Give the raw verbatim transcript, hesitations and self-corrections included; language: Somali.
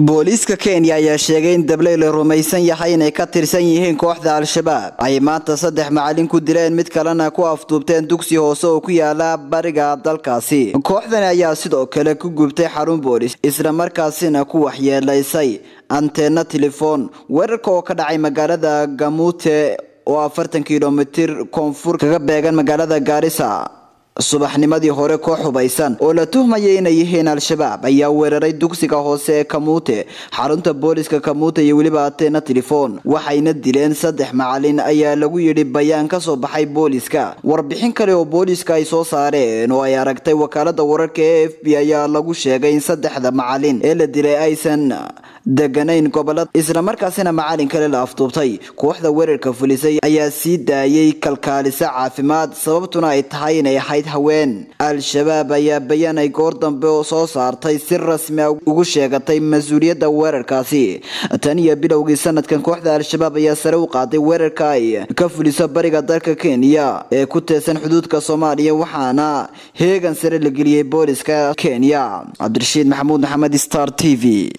booliiska Kenya ayaa sheegay in dabley la rumaysan yahay inay ka tirsan yihiin kooxda Al-Shabaab ay maanta saddex macallin ku dileen mid kalena ku afduubteen dugsi hoose oo ku yaala bariga dalkaasi. Kooxdan ayaa sidoo kale ku gubtay xarun booliis isla markaasina ku waxyeelaysay antenna telefoon. Weerarka oo ka dhacay magaalada Gamute oo afartan kiiloomitir koonfur kaga beegan magaalada Garissa subaxnimadii hore koox hubaysan oo la tuhmayay inay yihiin Al-Shabaab ayaa weeraray dugsiga hoose ee Kamute, xarunta booliiska Kamute iyo waliba antenna telefoon. Waxayna dileen saddex macallin ayaa lagu yiri bayaan ka soo baxay booliiska. Warbixin kale oo booliiska ay soo saareen oo ay aragtay wakaalada wararka ee A F P ayaa lagu sheegay in saddexda macallin ee la dilay aysan deganayn gobolada isla markaasina macallin kale la afduubtay. Kooxda weerarka fulisay ayaa sii daayay kalkaalisa caafimaad sababtuna ay tahay inay ahayd haween. Al-Shabaab ayaa bayaan ay goor dambe oo soo saartay si rasmi ah ugu sheegatay mas'uuliyadda weerarkaasi. Tan iyo bilowgii sanadkan kooxda Al-Shabaab ayaa sare u qaaday weerarka ay ka fulisay bariga dalka Kenya ee ku teesan xuduudka Soomaaliya waxaana heegan sare la geliyay booliiska Kenya. Cabdirashiid Maxamuud Maxamed, Star T V.